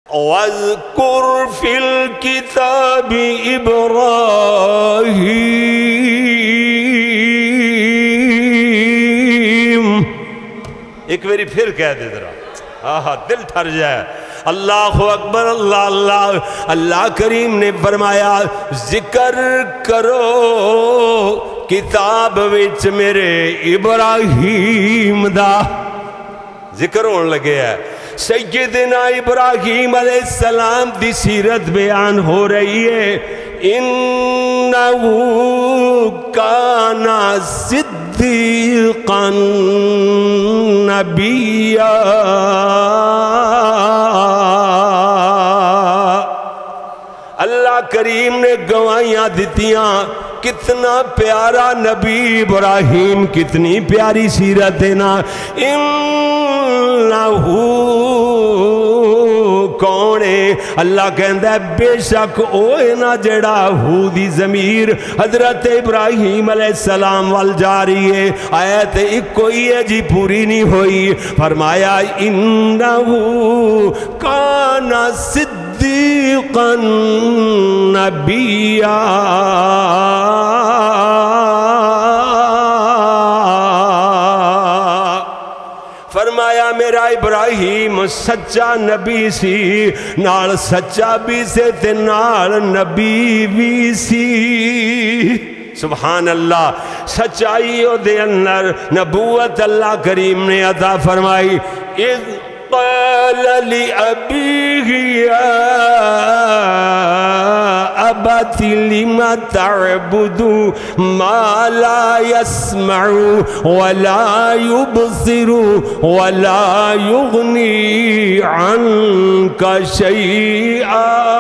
وَاذْكُرْ فِي الْكِتَابِ إِبْرَاہِيمَ. ایک باری پھر کہہ دے ذرا، دل ٹھر جائے. اللہ اکبر، اللہ اللہ. اللہ کریم نے فرمایا ذکر کرو کتاب وچ میرے ابراہیم دا. ذکر ہون لگے ہے. سیدنا ابراہیم علیہ السلام دی سیرت بیان ہو رہی ہے. انہو کانا صدیقا نبیا. اللہ کریم نے گواہیاں دیتیاں کتنا پیارا نبی ابراہیم، کتنی پیاری سیرت ہے نا. انہو کون ہے؟ اللہ کہندہ ہے بے شک اوہ نا جڑا ہو دی ضمیر حضرت ابراہیم علیہ السلام وال جاری ہے. آیت ایک کوئی ہے جی، پوری نہیں ہوئی. فرمایا انہو کانا صدیقا نبیا. فرمایا میرا ابراہیم سچا نبی سی، نال سچا بھی سے تے نال نبی بھی سی. سبحان اللہ. سچائی او دے اندر نبوت اللہ کریم نے عطا فرمائی. اذ قال لأبيه يا أبت لم تعبد ما لا يسمع ولا يبصر ولا يغني عنك شيئا.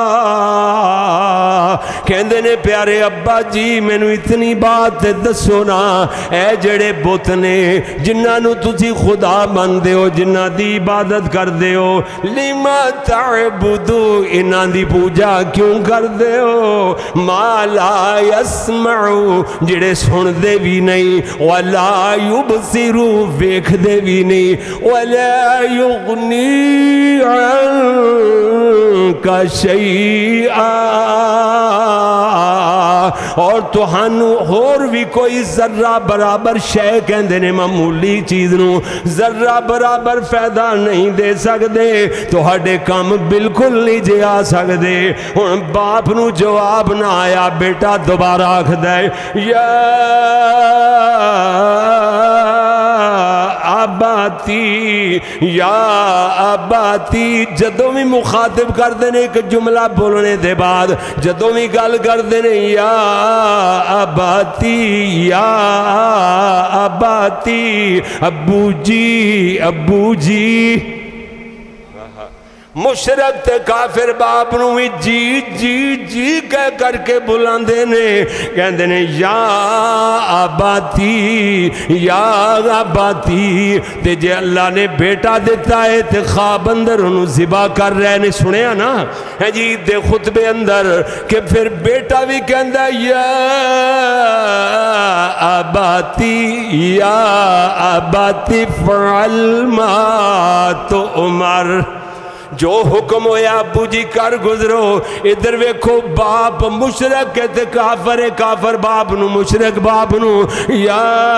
کہندے نے پیارے ابا جی مینوں اتنی بات دسو نا، اے جڑے بت نے جنہاں نو تسی خدا مندے ہو، جنہاں دی عبادت کر دے ہو، لما تعبدو انہاں دی پوجا کیوں کر دے ہو؟ ما لا يسمعو جڑے سن دے بھی نہیں، ولا يبصرو ویکھ دے بھی نہیں، ولا يغني عنك شيئا. اور توہانو اور بھی کوئی ذرہ برابر شے کہندے نے معمولی چیز نو ذرہ برابر فائدہ نہیں دے سکدے، توہاڈے کام بالکل نہیں جے آ سکدے. ہن باپ نو جواب نہ آیا، بیٹا دوبارہ آکھدا ہے یا آباتی یا آباتی. جدوں بھی مخاطب کر دینے ایک جملہ بولنے دے بعد جدوں بھی گل کر دینے یا آباتی یا آباتی، ابو جی ابو جی. مشرک تے کافر باپ نو بھی جی جی جی کہہ کر کے بلاندے نے، کہندے نے یا آباتی یا آباتی. تے جے اللہ نے بیٹا دیتا ہے تے خواب اندر انہوں ذبح کر رہے نے، سنیا نا ہے جی دے خطبے اندر کہ پھر بیٹا بھی کہندہ یا آباتی یا آباتی فعل ما تؤمر. جو حکم ہویا ابو جی کر گزرو. ادھر ویکھو باپ مشرک ہے تے کافر ہے، کافر باپ نو مشرک باپ نو یا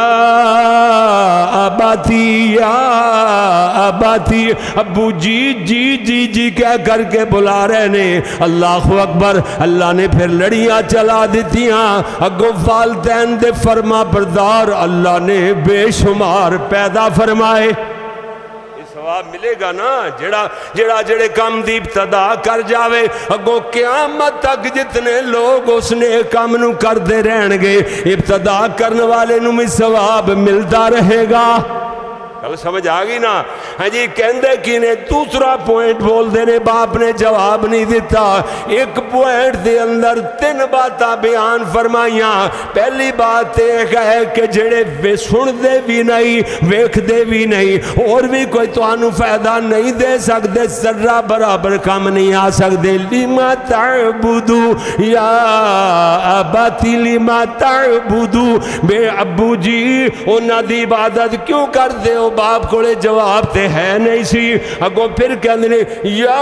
آباتی یا آباتی، ابو جی جی جی جی کہہ کر کے بلا رہے نے. اللہ اکبر. اللہ نے پھر لڑیاں چلا دیتیاں. اگو والدین دے فرما بردار اللہ نے بے شمار پیدا فرمائے. ثواب ملے گا نا جڑے کام دی ابتدا کر جاوے، اگو قیامت تک جتنے لوگ اس نے کام نو کر دے رہن گے، ابتدا کرنے والے نو میں ثواب ملتا رہے گا. سمجھ آگئی نا. ہاں جی کہندے کی نے دوسرا پوائنٹ بول دینے، باپ نے جواب نہیں دیتا. ایک پوائنٹ دے اندر 3 باتاں بیان فرمائیاں. پہلی بات ایک ہے کہ جڑے سن دے بھی نہیں ویکھ دے بھی نہیں اور بھی کوئی توانو فائدہ نہیں دے سکتے، ذرہ برابر کام نہیں آ سکتے. لما تعبدو یا آباتی لما تعبدو، بے ابو جی انہاں دی عبادت کیوں کر دے ہو باپ کو جواب تے ہے نہیں سی اگوں پھر کہندے نے یا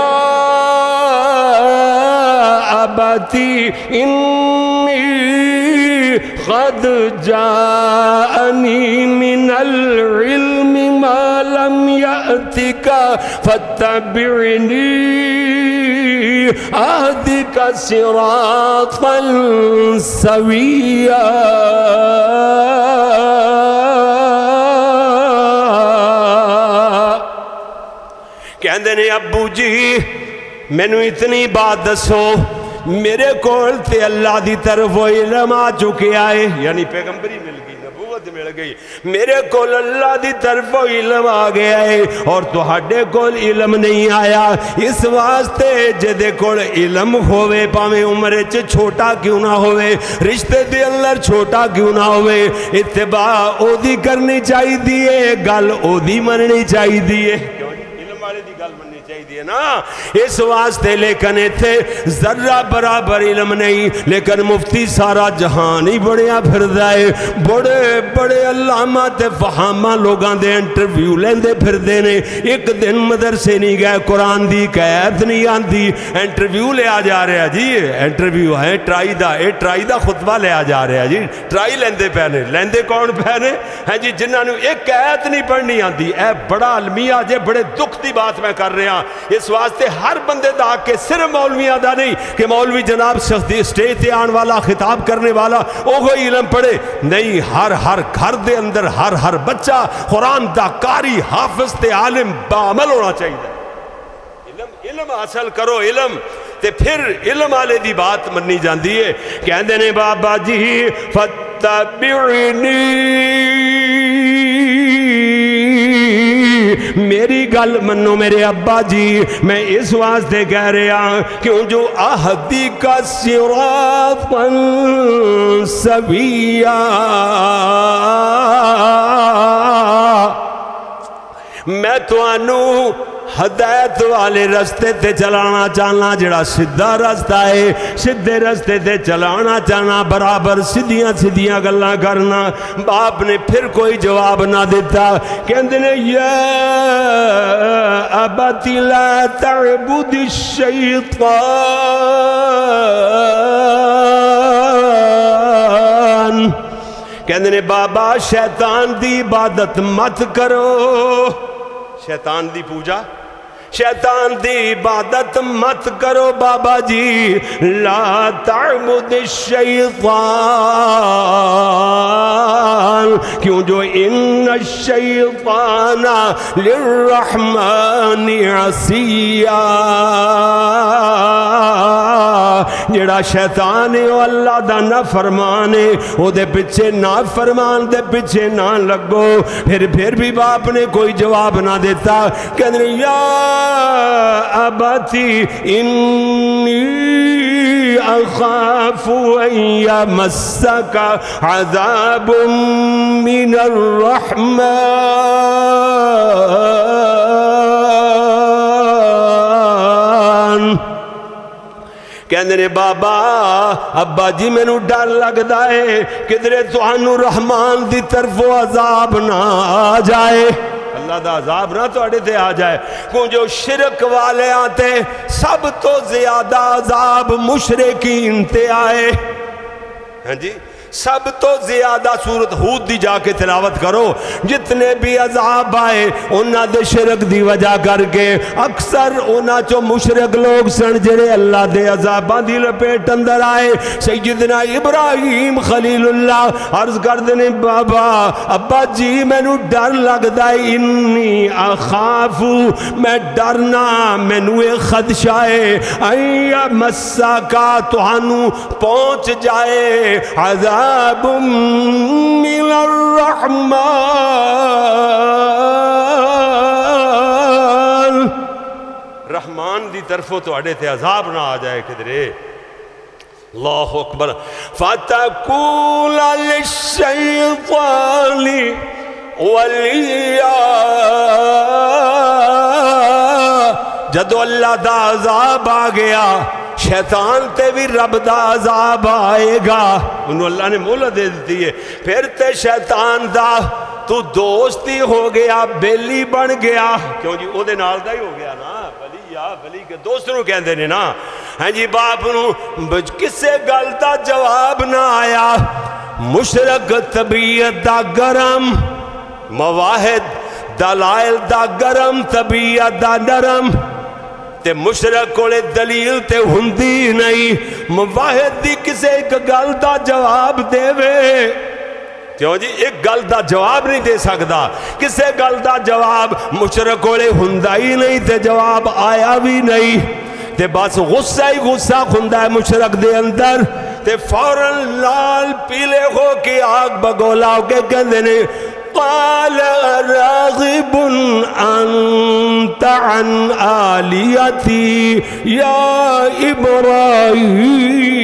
اباتی انی قد جاءنی من العلم ما لم یأتک فاتبعنی اہدک صراطا سویا کہندے نے ابو جی مینوں اتنی بات دسو میرے کول تے اللہ دی طرف علم آ چکے آئے یعنی پیغمبری مل گئی نبوت مل گئی میرے کول اللہ دی طرف علم آ گیا ہے اور تہاڈے کول علم نہیں آیا اس واسطے جدے کول علم ہوئے پاویں عمر چ چھوٹا کیوں نہ ہوئے رشتے دے اندر چھوٹا کیوں نہ ہوئے اتباع او دی کرنی چاہی دیئے گل او دی مننی چاہی دیئے علم والے دی گل مننی چاہی دیئے نا اس واسطے لیکن ایتھے ذرہ برابر علم نہیں لیکن مفتی سارا جہان ہی بڑیا پھر دائے بڑے بڑے علامہ تے فہامہ لوگاں دے انٹرویو لیندے پھر دینے ایک دن مدرسے نہیں گئے قرآن دی قید نہیں آندی انٹرویو لے آ جا رہا جی انٹرویو ہے ٹرائی دا خطبہ لے آ جا رہا جی ٹرائی لیندے پہنے لیندے کون پہنے ہیں جی جنہاں نے ایک قید نہیں پڑھنی آندی اے بڑا علمیہ جے بڑے دکھ دی بات میں کر رہا اس واسطے ہر بندے دا کے صرف مولویاں دا نہیں کہ مولوی جناب سٹیج تے آن والا خطاب کرنے والا اوہی علم پڑھے نہیں ہر گھر دے اندر ہر بچہ قرآن دا قاری حافظ تے عالم بعمل ہونا چاہیے علم حاصل کرو علم تے پھر علم والے دی بات مننی جاندی ہے کہندے نے بابا جی فتبعنی میری گل منو میرے ابا جی میں اس واسطے کہہ رہا کیوں جو اہدی کا صراطا سویا میں تو انو ہدایت والے رستے تے چلانا چاہنا جڑا سدھا رستہ ہے سدھے رستے تے چلانا چاہنا برابر سدھیاں گلاں کرنا باپ نے پھر کوئی جواب نہ دیتا کہندے نے یا ابتی لا تعبد الشیطان کہندے نے بابا شیطان دی عبادت مت کرو شیطان دی پوجا شیطان دی عبادت مت کرو بابا جی لا تعبد الشیطان کیوں جو ان الشیطان للرحمن عصیا جڑا شیطان ہے وہ اللہ دا نہ فرمانے وہ دے پچھے نہ فرمان دے پچھے نہ لگو پھر بھی باپ نے کوئی جواب نہ دیتا کہنے یا ابتی انی اخاف ان یمسک عذاب من الرحمن کہندے نے بابا ابا جی میں نو ڈر لگدا ہے کدھرے تہانوں رحمان دی طرف عذاب نہ آ جائے اللہ دا عذاب نہ تو اڑے تے آ جائے کیوں جو شرک والے آتے سب تو زیادہ عذاب مشرکین تے آئے ہاں جی سب تو زیادہ سورت ہود دی جا کے تلاوت کرو جتنے بھی عذاب آئے انہاں دے شرک دی وجہ کر کے اکثر انہاں چو مشرک لوگ سن جڑے اللہ دے عذاباں دی لپیٹ اندر آئے سیدنا ابراہیم خلیل اللہ عرض کر دینے بابا ابا جی میں نو ڈر لگدا ہے انی اخافو میں ڈرنا میں نو ایک خدشہ ہے ایا مسا کا توہانو پہنچ جائے عذاب من الرحمن رحمان دی طرفوں تو اڑے تھے عذاب نہ آ جائے کدھرے اللہ اکبر فتقول للشیطان ولیا جدو اللہ دا عذاب آ گیا شیطان تے بھی رب دا عذاب آئے گا انہوں اللہ نے مولہ دے دیتی ہے پھر تے شیطان دا تو دوستی ہو گیا بیلی بن گیا کیوں جی او دے نال دا ہی ہو گیا نا ولی یا ولی کے دوست نو کہندے نے نا ہاں جی باپ نو کسے گل دا جواب نہ آیا مشرک طبیعت دا گرم مواحد دلائل دا گرم طبیعت دا نرم تے مشرک کولے دلیل تے ہندی نہیں مواحد دی کسے ایک گل دا جواب دے وے کیوں جی ایک گل دا جواب نہیں دے سکتا کسے گل دا جواب مشرک کولے ہندہ ہی نہیں تے جواب آیا بھی نہیں تے بس غصہ ہی غصہ کھندہ ہے مشرک دے اندر تے فوراں لال پیلے ہو کے آگ بگولا ہو کے کہندے نے قال راغب انت عن آلیتی یا ابراہیم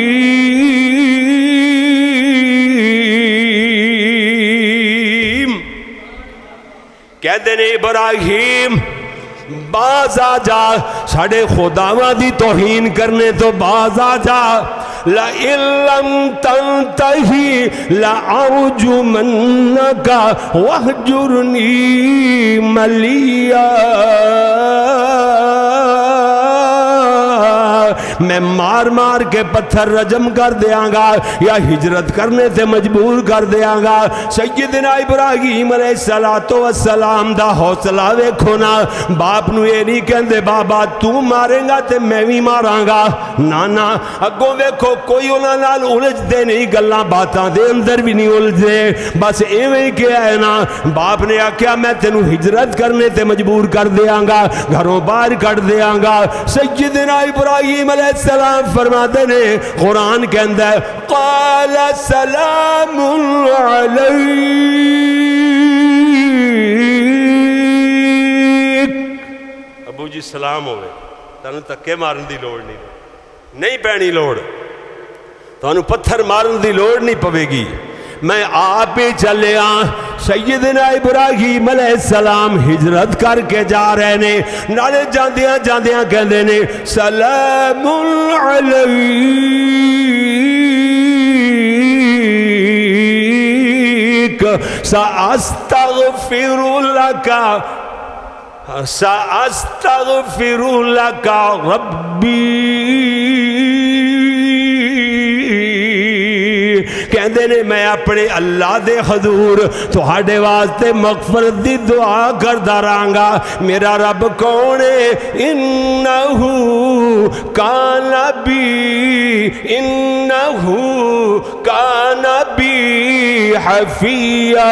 کہتے ہیں ابراہیم باز آ جا ساڑھے خداواں دی توہین کرنے تو باز آ جا لَإِن لَمْ تَنْتَهِ لَأَرْجُمَنَّكَ وَاهْجُرْنِي مَلِيًّا میں مار مار کے پتھر رجم کر دیاں گا یا ہجرت کرنے سے مجبور کر دیاں گا سیدنا ابراہیم علیہ السلام دا حوصلہ ویکھو نا باپ نو یہ نہیں کہندے بابا تو ماریں گا تے میں بھی ماراں گا نانا اگوں ویکھو کوئی انہاں نال الجھ دے نہیں گلاں باتاں دے اندر بھی نہیں الجھ دے بس ایویں ہی کیا ہے نا باپ نے آکھیا میں تینوں ہجرت کرنے تے مجبور کر دیاں گا گھروں باہر کٹ دیاں گا سیدنا ابراہیم علیہ السلام فرماتے نے قرآن کہندہ ہے قال سلام علیک ابو جی سلام ہوئے تانوں تکے مارن دی لوڑ نہیں پینی لوڑ تانوں پتھر مارن دی لوڑ نہیں پوے گی میں آپ ہی چلے سیدنا ابراہیم علیہ السلام ہجرت کر کے جا رہے نے نالے جاندیاں جاندیاں کہندے نے سلام علیک سأستغفر لك ربی کہندے نے میں اپنے اللہ دے حضور تہاڈے واسطے مغفرت دی دعا کردا رہاں میرا رب کون ہے انہو کان بی حفیہ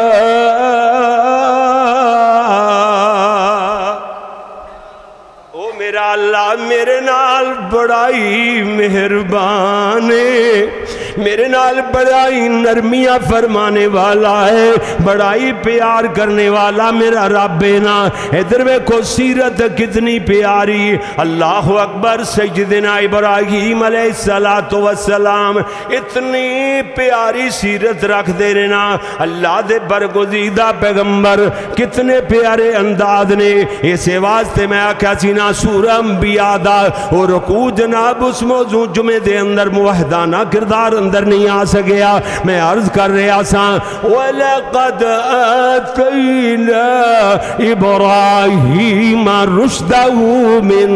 میرا اللہ میرے نال بڑائی مہربان ہے میرے نال بڑائی نرمیاں فرمانے والا ہے بڑائی پیار کرنے والا میرا رب ہے نا ادھر کو سیرت کتنی پیاری اللہ اکبر سیدنا ابراہیم علیہ السلام اتنی پیاری سیرت رکھ دے رہنا اللہ دے برگزیدہ پیغمبر کتنے پیارے انداز نے اسے واسطے میں آکھا سینا سورہ انبیاء دا اور رکوع جناب اس موضوع جمعے دے اندر موحدانہ کردار اندر نہیں آ سکیا میں عرض کر رہا سا وَلَقَدْ آتَيْنَا إِبْرَاهِيمَ رُشْدَهُ مِن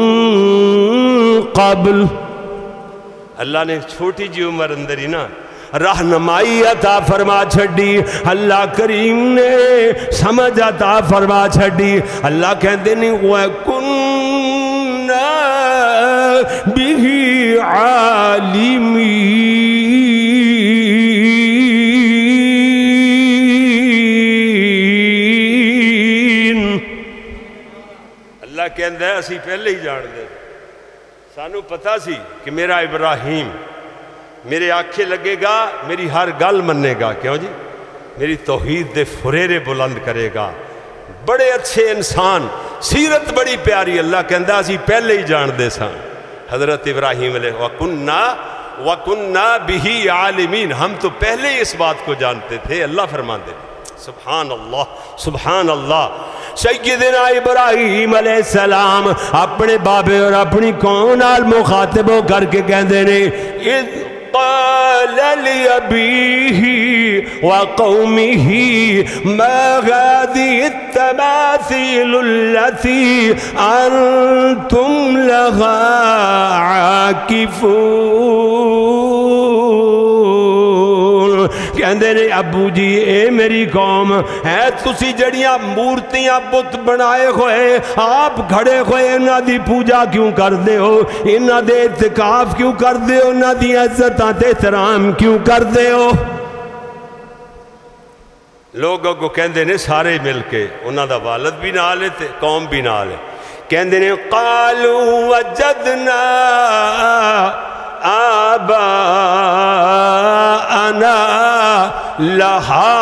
قَبْلِ اللہ نے چھوٹی جی عمر اندر ہی نا رہنمائی عطا فرما چھڑی اللہ کریم نے سمجھ عطا فرما چھڑی اللہ کہندے نہیں وَكُنَّا بِهِ عَالِمِينَ اللہ کہندے ہیں اسی پہلے ہی جان دے سانو پتا سی کہ میرا ابراہیم میرے آنکھیں لگے گا میری ہر گل مننے گا کیوں جی میری توحید دے فریرے بلند کرے گا بڑے اچھے انسان سیرت بڑی پیاری اللہ کہندہ اسی پہلے ہی جان دے سان حضرت ابراہیم علیہ وَكُنَّا بِهِ عَالِمِينَ ہم تو پہلے ہی اس بات کو جانتے تھے اللہ فرمان دے سبحان اللہ سبحان اللہ سیدنا ابراہیم علیہ السلام اپنے بابے اور اپنی قوم نال مخاطب ہو کر کے کہندے نے قال لأبيه وقومه ما هذه التماثيل التي أنتم لها عاكفون. کہندے نے ابو جی اے میری قوم ہے تسی جڑیاں مورتیاں بت بنائے ہوئے آپ کھڑے ہوئے انہاں دی پوجا کیوں کر دے ہو، انہاں دے اعتکاف کیوں کر دے ہو، انہاں دی عزتاں تے احترام کیوں کر دے ہو؟ لوگوں کو کہندے نے سارے مل کے انہاں دا والد بھی نال ہے تے قوم بھی نال ہے. کہندے نے قالوا وجدنا آباءنا لہا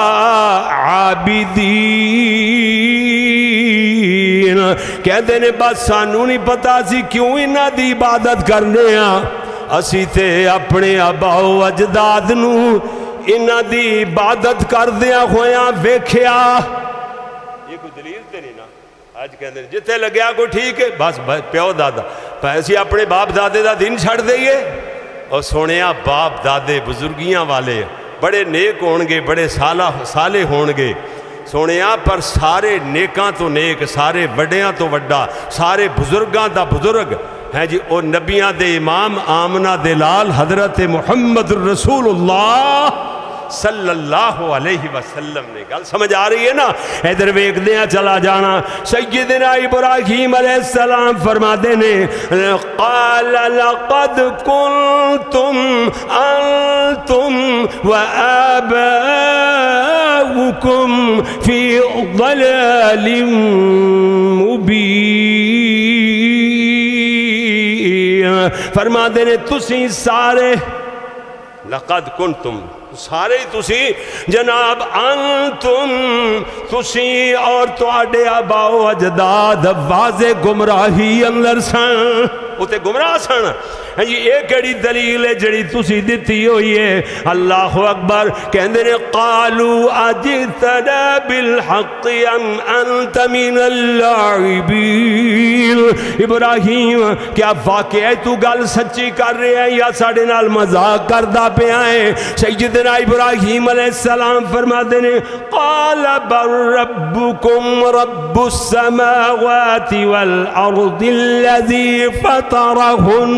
عابدین. کہتے ہیں بس سانو نہیں پتا سی کیوں انہاں دی عبادت کرنے ہاں، اسی تے اپنے آباء و اجداد نو انہاں دی عبادت کردیاں ہویاں ویکھیا. یہ کوئی دلیل تے نہیں نا. آج کہتے ہیں جتے لگیا کوئی ٹھیک ہے بس پیو دادا پیسی اپنے باپ دادے دا دن چھڑ دئیے. اور سونیا باپ دادے بزرگیاں والے بڑے نیک ہونگے بڑے سالے ہونگے سونیا، پر سارے نیکاں تو نیک، سارے وڈیاں تو وڈا، سارے بزرگاں دا بزرگ ہیں جی او نبیاں دے امام آمنہ دے لال حضرت محمد الرسول اللہ صلی اللہ علیہ وسلم نے. گل سمجھ آ رہی ہے نا؟ ادھر ویکھ دیا چلا جانا. سیدنا ابراہیم علیہ السلام فرما دینے قال لقد کنتم انتم وآباؤکم فی ضلال مبین. فرما دینے تسی سارے لقد کنتم سارے تسی جناب انتم تسی اور تواڈے آباء و اجداد واضح گمراہی اندر سن، اتے گمراہ سن. جی ایک کیڑی دلیل ہے جڑی تسی دتی ہوئی ہے؟ اللہ اکبر. کہندے نے قالوا اجئتنا بالحق ام انت من اللاعبین. ابراہیم کیا واقعی تو گل سچی کر رہے ہیں یا ساڑے نال مذاق کردہ پہ آئیں؟ سیدنا ابراہیم علیہ السلام فرما دینے قال بل ربکم رب السماوات والارض الذی فطرہن.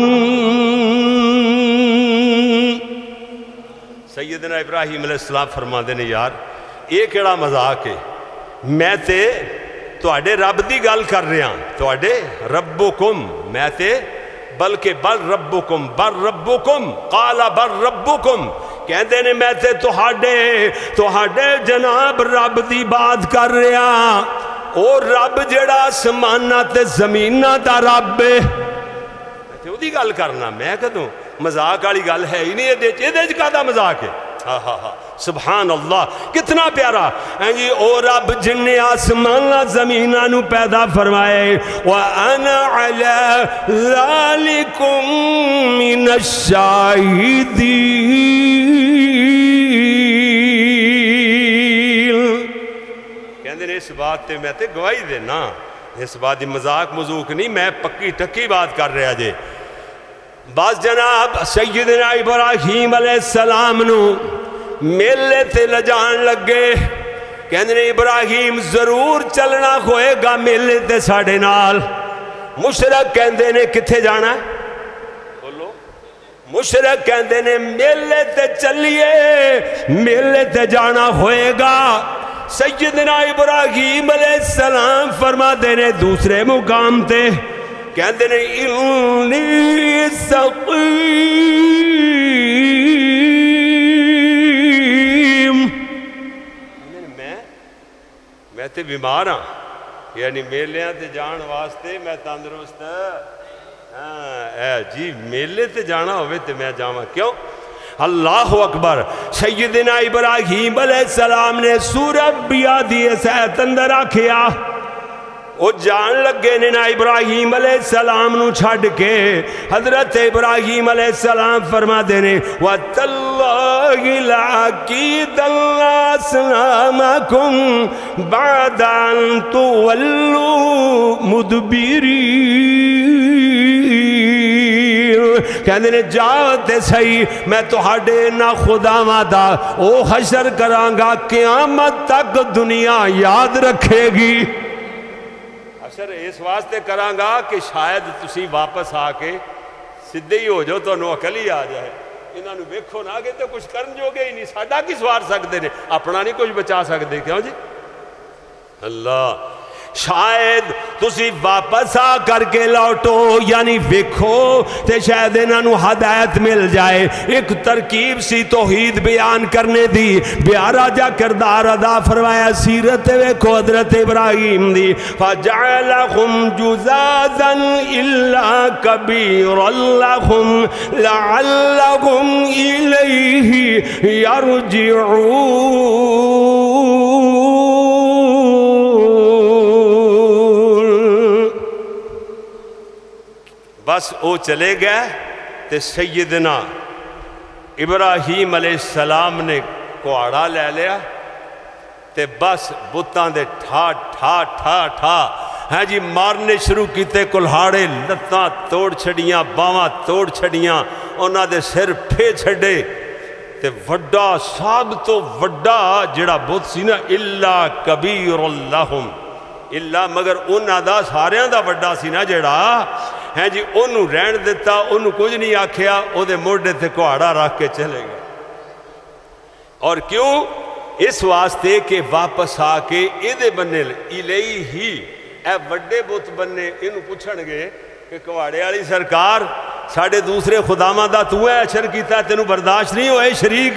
سیدنا ابراہیم علیہ السلام فرما دینے یار ایک ایڑا مذاق ہے، میں تے تواڈے رب دی گل کر رہے ہیں، تواڈے ربکم میں تے بلکہ بل ربکم قال بل ربکم کہندے نے میں تے تہاڈے جناب رب دی بات کر رہا او رب جڑا آسماناں تے زمیناں دا رب ہے. میں تے گل کرنا میں کدوں مذاق والی گل ہے ہی نہیں. یہ کہدا مذاق ہے؟ سبحان اللہ کتنا پیارا جی. او رب جن نے آسماناں زمیناں نو پیدا فرمائے وَأَنَا عَلَىٰ ذَلِكُمْ مِنَ الشَّاهِدِينَ. کہندے نے اس بات تے میں تے گواہی دینا، اس بات دی مذاق مذوق نہیں، میں پکی ٹکی بات کر رہا جے. بس جناب سیدنا ابراہیم علیہ السلام نو میلے تے لجان لگے. کہندے نے ابراہیم ضرور چلنا ہوئے گا میلے تے ساڑے نال. مشرک کہندے نے کتھے جانا ہے؟ بولو. مشرک کہندے نے میلے تے چلیے، میلے تے جانا ہوئے گا. سیدنا ابراہیم علیہ السلام فرما دینے دوسرے مقام تے کہندے نے انی سقیم. میں تے بیمار ہاں، یعنی میلیاں تے جان واسطے میں تندرست اے جی. میلے تے جانا ہوئے تے میں جاواں کیوں؟ اللہ اکبر. سیدنا ابراہیم علیہ السلام نے سورہ انبیاء دی سیت اندر آکھیا وہ جان لگے نے نا ابراہیم علیہ السلام نو چھڑ کے. حضرت ابراہیم علیہ السلام فرما دینے وَتَاللَّهِ لَعَقِيدَنَّ أَصْنَامَكُمْ بَعْدَ أَن تُوَلُّوا مُدْبِرِينَ. کہندے نے جاؤ تے صحیح میں تہاڈے انہاں خداواں دا او حشر کراں گا قیامت تک دنیا یاد رکھے گی۔ حشر اس واسطے کراں گا کہ شاید تسی واپس آ کے سدھے ہی ہو جاؤ، تانوں عقل ہی آ جائے۔ انہاں نوں ویکھو نہ کہ تے کچھ کرن جوگے ہی نہیں، ساڈا کی سوار سکدے نے، اپنا نہیں کچھ بچا سکدے، کیوں جی؟ اللہ شاید تسی واپس آ کر کے لوٹو، یعنی ویکھو تے شاید انہاں نوں ہدایت مل جائے۔ ایک ترکیب سی توحید بیان کرنے دی، پیارا جا کردار ادا فرمایا سیرت ویکھو حضرت ابراہیم دی۔ فَجَعَلَهُمْ جُزَازًا إِلَّا كَبِيرًا لَهُمْ لَعَلَّهُمْ إِلَيْهِ يَرْجِعُونَ۔ بس وہ چلے گئے تے سیدنا ابراہیم علیہ السلام نے کوڑا لے لیا تے بس بتاں دے ٹھا ٹھا ٹھا ٹھا ہیں جی مارنے شروع کیتے، کلہاڑے لتاں توڑ چھڑیاں، باواں توڑ چھڑیاں، انہاں دے سر پھے چھڑے تے وڈا سب تو وڈا جڑا بت سی نا الا کبیر لہم، الا مگر انہاں دا ساریاں دا وڈا سی نا جڑا ہیں جی انہوں رہن دیتا، انہوں کچھ نہیں آکھیا، او دے موڑے تے کوڑا رکھ کے چلے گئے۔ اور کیوں؟ اس واسطے کہ واپس آ کے ایدے بننے الیہ ہی اے وڈے بت بننے انہوں پوچھن گے کہ کوڑے والی سرکار ساڑھے دوسرے خداواں دا تو ہے اشر کیتا ہے، تینوں برداشت نہیں ہوئے،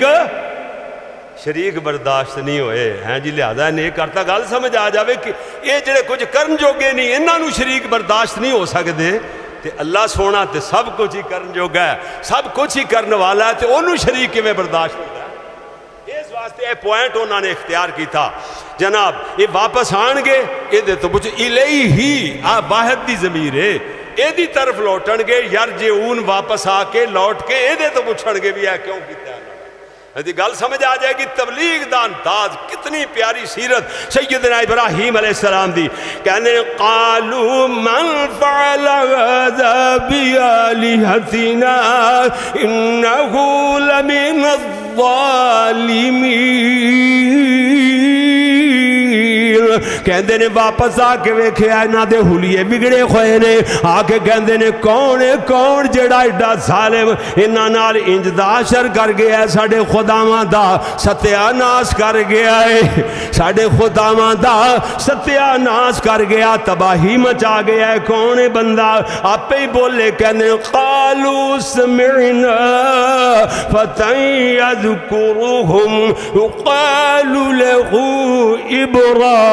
شریک برداشت نہیں ہوئے ہیں جی، لہذا انہیں کرتا گل سمجھ آ جاوے کہ یہ جڑے کچھ کرن جوگے نہیں، انہاں نوں شریک برداشت نہیں ہو سکدے تے اللہ سونا تے سب کچھ ہی کرن جوگا ہے، سب کچھ ہی کرن والا ہے تے انہوں شریک میں برداشت ہوتا ہے۔ اس واسطے یہ پوائنٹ انہوں نے اختیار کی تھا جناب، یہ واپس آن گے یہ دے تو کچھ الیہی باہد دی ضمیر ہے، یہ دی طرف لوٹن گے، یرجعون واپس آ کے لوٹ کے یہ دے تو پوچھن گے بھی ہے کیوں کیتا ہے۔ گل سمجھ آ جائے گی تبلیغ دا انداز کتنی پیاری سیرت سیدنا ابراہیم علیہ السلام دی۔ کہنے قالوا من فعل هذا بآلهتنا انه لمن الظالمین۔ کہندے نے واپس آ کے ویکھیا انہاں دے حلیے بگڑے ہوئے نے، آ کے کہندے نے کون ہے کون جڑا ایڈا ظالم انہاں نال انج دا اشر کر گیا ہے، ساڈے خداواں دا ستیا ناس کر گیا ہے، ساڈے خداواں دا ستیا ناس کر گیا، تباہی مچا گیا ہے، کون ہے بندہ؟ آپ ہی بولے کہندے قالوا سمعنا فتى يذكرهم يقال له ابراہیم۔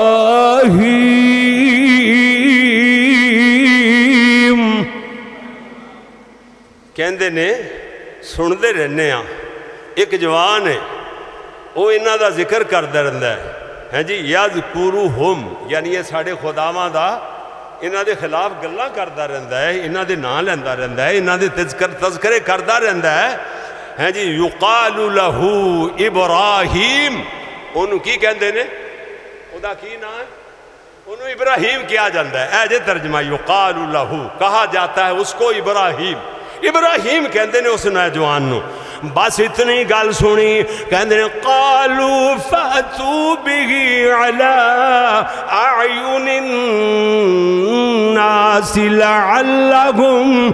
کہندے نے سن دے رہنے ہاں ایک جوان ہے وہ انہاں دا ذکر کردا رہندا ہے جی یذکرہم، یعنی یہ ساڑھے خداواں دا انہاں دے خلاف گلاں کردا رہندا ہے، انہاں دے نام لیندا رہندا ہے، انہاں دے تذکرے کردا رہندا ہے جی یقال لہ ابراہیم، انہوں کی کہندے نے خدا کی نام ہے انہوں ابراہیم کیا جاندہ ہے، اے جے ترجمہ یقال لہ کہا جاتا ہے اس کو ابراہیم، ابراہیم کہندے نے اس نوجوان نو۔ بس اتنی گل سنی کہندے نے قالوا فاتوا به على اعین الناس لعلهم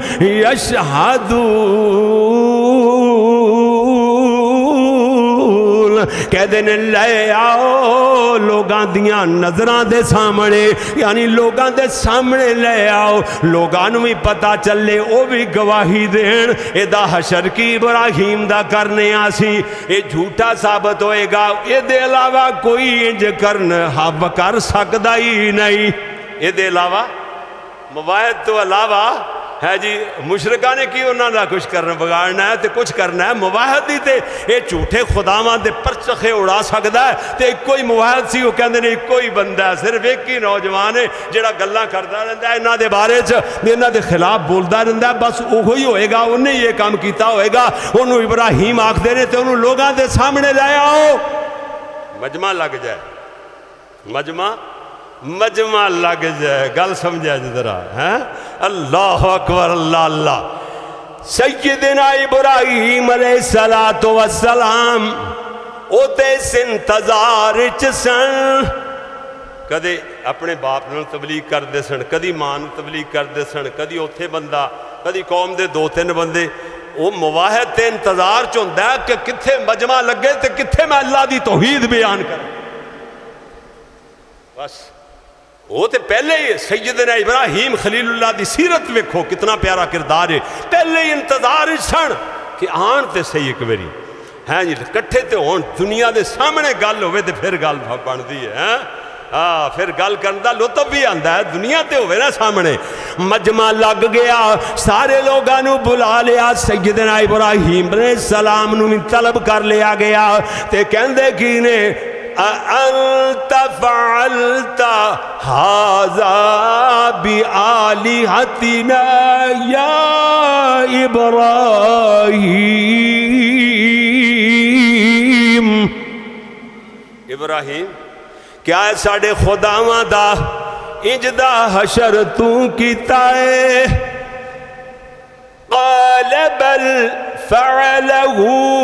یشہدون۔ کہندے نے لے آؤ لوگاں دیاں نظراں دے سامنے، یعنی لوگاں دے سامنے لے آؤ، لوگاں نوں بھی پتہ چلے او بھی گواہی دین اے دا حشر کی ابراہیم دا کرنے آسی، اے جھوٹا ثابت ہوئے گا، اے دے علاوہ کوئی انج کر سکدا ہی نہیں، اے دے علاوہ مواعد تو علاوہ ہے جی مشرکہ نے کی انہوں نے کچھ کرنا بگاڑنا ہے تے کچھ کرنا ہے، مواحد دی تے اے جھوٹے خداواں دے پرچخے اڑا سکدا ہے تے ایک کوئی مواحد سی وہ کہندے نے ایک کوئی بندہ ہے، صرف ایک ہی نوجوان ہے جڑا گلاں کردا رہندا ہے انہاں دے بارے چ، انہاں دے خلاف بولدا رہندا ہے، بس وہی ہوئے گا، انہیں یہ کام کیتا ہوئے گا، انہوں ابراہیم آکھدے نے تے انہوں لوگاں دے سامنے لے آؤ، مجمع لگ جائے، مجمع لگ جائے، گل سمجھا جدرا ہے۔ اللہ اکبر اللہ اللہ۔ سیدنا ابراہیم علیہ السلام اوتے انتظار سن، کدے اپنے باپ نال تبلیغ کردے سن، کدی ماں نوں تبلیغ کردے سن، کدی اوتھے بندہ، کدی قوم دے 2-3 بندے، وہ مواحد تے انتظار چ ہوندا ہے کہ کتھے مجمع لگے تے کتھے میں اللہ دی توحید بیان کراں۔ بس وہ تے پہلے ہی سیدنا ابراہیم خلیل اللہ دی سیرت ویکھو کتنا پیارا کردار ہے، پہلے ہی انتظار سن کہ آن تے صحیح ایک واری ہیں جی کٹھے تے ہون، دنیا دے سامنے گل ہوئے تے پھر گل بندی ہے، پھر گل کرنا لطف بھی آندا ہے، دنیا تے ہوئے نا سامنے۔ مجمع لگ گیا، سارے لوگاں نو بلا لیا، سیدنا ابراہیم علیہ السلام نو طلب کر لیا گیا تے کہندے کی نے أَأَنْتَ فَعَلْتَ هَذَا بِآلِهَتِنَا يَا إِبْرَاهِيم۔ ابراہیم کیا ہے ساڑھے خداواں دا اجدہ حشر تو کیتا ہے؟ قال بل فعله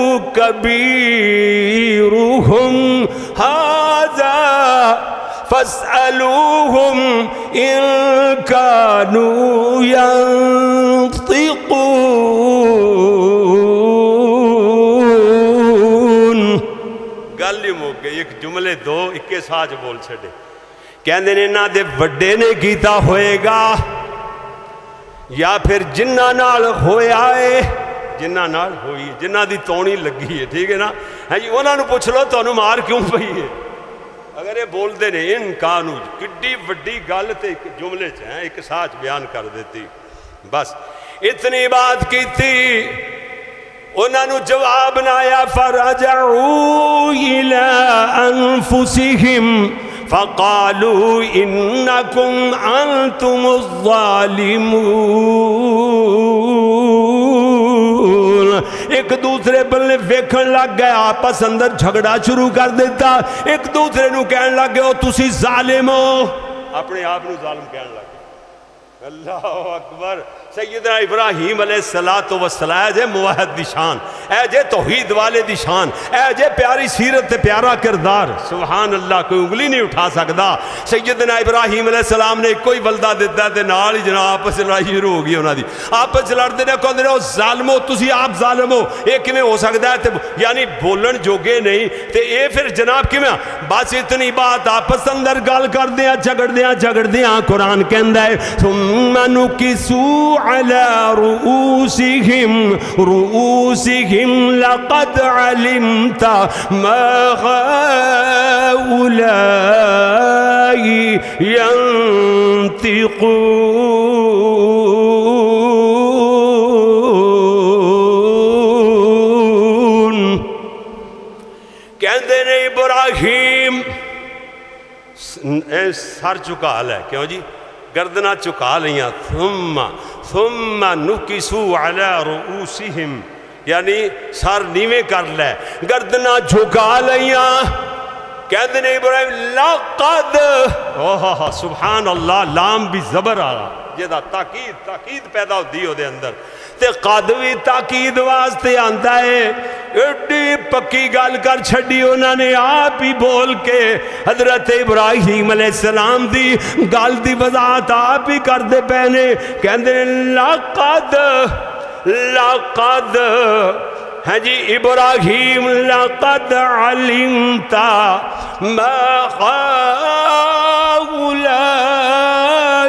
كبيرهم هذا فاسألوهم إن كانوا ينطقون۔ گل ہی مک گئی، ایک جملے دو اکے ساتھ بول چھڑے، کہندے نے نہ دے وڈے نے کیتا ہوئے گا یا پھر جنہ نال ہویا ہے، جنہ نال ہوئی، جنہ دی تونی لگی ہے، ٹھیک ہے نا، ہے جی انہاں نو پوچھ لو تو انہوں مار کیوں پئی ہے؟ اگر یہ بول دے نے ان کانو کڈی وڈی گل تے ایک جملے چ ہیں ایک ساتھ بیان کر دیتی، بس اتنی بات کی تھی، انہاں نو جواب نہ آیا، فرجعوا الى انفسهم فقالوا انکم انتم الظالمون۔ ایک دوسرے بلنے ویکھن لگ گئے، آپس اندر جھگڑا شروع کر دیتا، ایک دوسرے نو کہن لگ گئے او تسی ظالم ہو، اپنے آپ نو ظالم کہن لگ گئے۔ اللہ اکبر۔ سیدنا ابراہیم علیہ السلام اے جے موحد دی شان، اے جے توحید والے دی شان، اے جے پیاری سیرت تے پیارا کردار، سبحان اللہ، کوئی انگلی نہیں اٹھا سکدا۔ سیدنا ابراہیم علیہ السلام نے کوئی بلدہ دیتا ہے تے نال ہی جناب آپس لڑائی شروع ہو گئی انہاں دی، آپس لڑتے نے کہندے نے او ظالمو، تسی آپ ظالم ہو، اے کیویں ہو سکدا ہے؟ یعنی بولن جوگے نہیں تے اے پھر جناب کیویں؟ بس اتنی بات آپس اندر گل کردیاں جھگڑدیاں قرآن کہندا ہے ثم نکسوا على رؤوسهم لقد علمت ما هؤلاء ينطقون۔ کہندے نے ابراہیم سر چکا لے، کیوں جی؟ گردنہ چکا لیاں، ثم نکسوا علی رؤوسہم، یعنی سر نیویں کر لے، گردنہ جھکا لیاں، کہتے ہیں ابراہیم لقد، سبحان اللہ، لام بھی زبر آرہا، یہ دا تاکید پیدا ہوتی ہو دے اندر، تے قد بھی تاکید واسطے آندا ہے، ایڈی پکی گل کر چھڑی انہوں نے آپ ہی بول کے حضرت ابراہیم علیہ السلام دی گل دی وضاحت آپ ہی کر دے پہنے، کہندے لقد ہے جی ابراہیم لقد علمت ما هؤلاء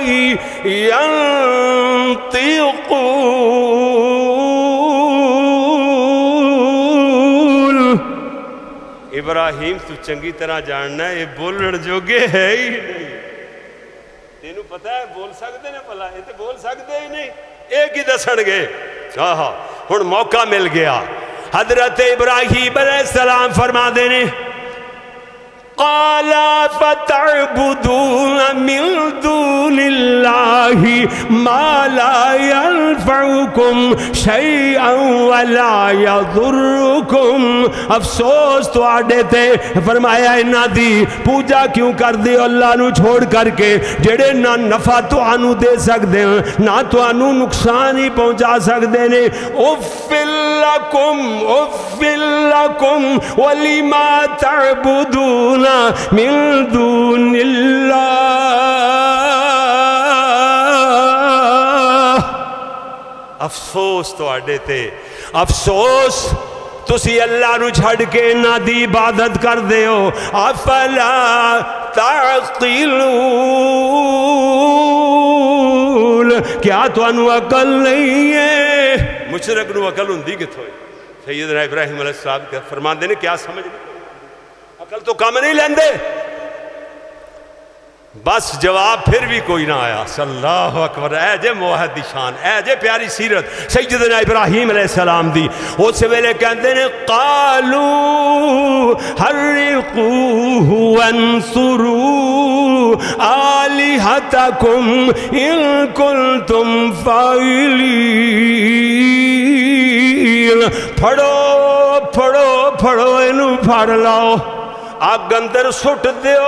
ينطقون۔ ابراہیم تو چنگی طرح جاننا ہے یہ بولن جوگے ہے ہی نہیں، تینوں پتہ ہے بول سکتے ہیں پلا، یہ تو بول سکتے ہی نہیں، ایک ہی دسن گے۔ ہن موقع مل گیا، حضرت ابراہیم علیہ السلام فرما دینے قال فتعبدون من دون اللہ ما لا ينفع ينفعكم شيئا ولا يضركم. افسوس تواڈے تے. فرمایا انہاں دی پوجا کیوں کر دے اللہ نو چھوڑ کر کے جڑے نہ نفع تانوں دے سکدے ہیں نہ تانوں نقصان ہی پہنچا سکدے نے. اف لکم ولما تعبدون من دون اللہ. افسوس تواڈے تے. افسوس تسی اللہ نو چھڑ کے انہاں دی عبادت کر دے ہو. افلا تعقلون. کیا تانوں عقل نہیں ہے؟ مشرک نو عقل ہوندی کتھوں؟ سیدنا ابراہیم علیہ السلام فرماندے نے کیا سمجھ عقل تو کام نہیں لیندے. بس جواب پھر بھی کوئی نہ آیا. صلی اللہ اکبر. اے جے موحد دی شان, اے جے پیاری سیرت سیدنا ابراہیم علیہ السلام دی. اس ویلے کہندے نے قالوا حرقوه وانصروا آلہتکم ان کنتم فاعلین. پھڑو پھڑو پھڑو انہوں پھڑ لاؤ, آگ اندر سٹ دیو.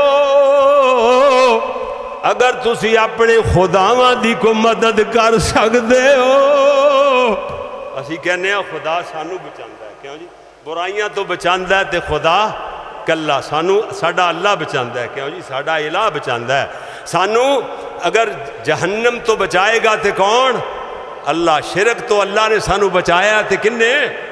اگر تسی اپنے خداواں دی کو مدد کر سکدے ہو. اسی کہنے ہیں خدا سانو بچاندا ہے. کیوں جی؟ برائیاں تو بچاندا ہے تے خدا کلا. سانو ساڈا اللہ بچاندا ہے. کیوں جی؟ ساڈا الہ بچاندا ہے. سانو اگر جہنم تو بچائے گا تے کون؟ اللہ. شرک تو اللہ نے سانو بچایا تے کنے؟